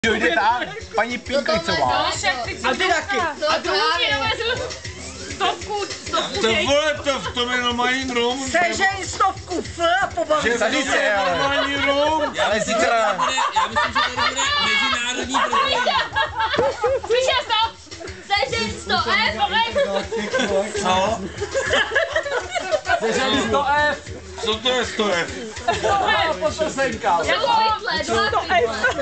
Dojde ta paní Pinklicová. A ty taky. A druhý dovezu stovku To vole, to v tom je normální rum. Sežej stovku F a pobaví se. Tady se, ale. Normální rum. Ale zítra. Já myslím, že tady bude mezinárodní propaganda. Slyšel to? Sežej 100 F, Co? Sežej 100 F. Co to je 100 F? A poslsenka. Jako pytle, 2 pytle.